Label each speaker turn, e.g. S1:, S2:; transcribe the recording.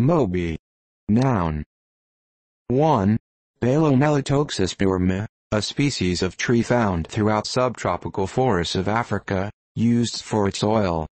S1: Moby. Noun. 1. Balaemelitoxys burma, a species of tree found throughout subtropical forests of Africa, used for its oil.